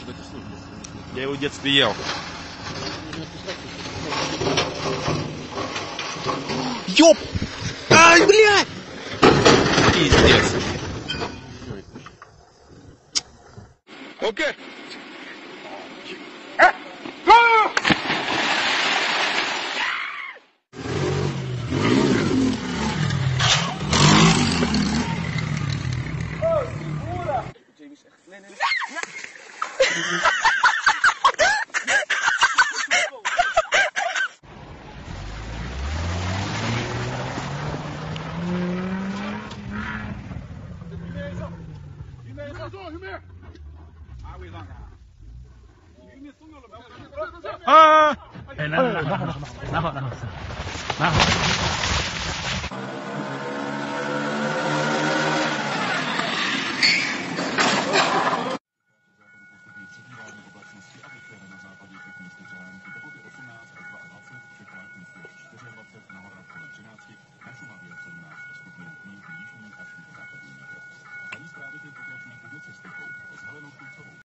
Я его в детстве ел. Ёп! Ай, блядь! Пиздец. Окей. 啊！哎，拿好。